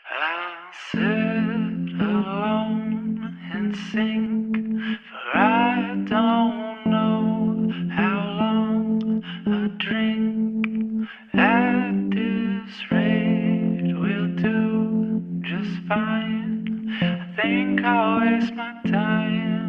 I'll sit alone and sing, for I don't know how long a drink at this rate will do just fine. I think I'll waste my time.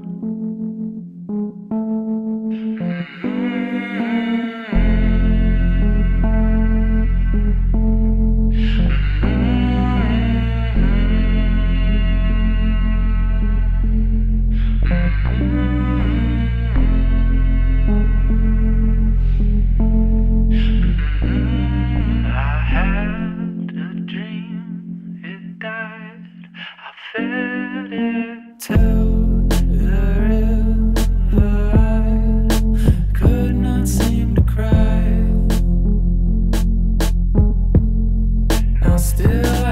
I had a dream, it died. I fed it to the river. I could not seem to cry. Now still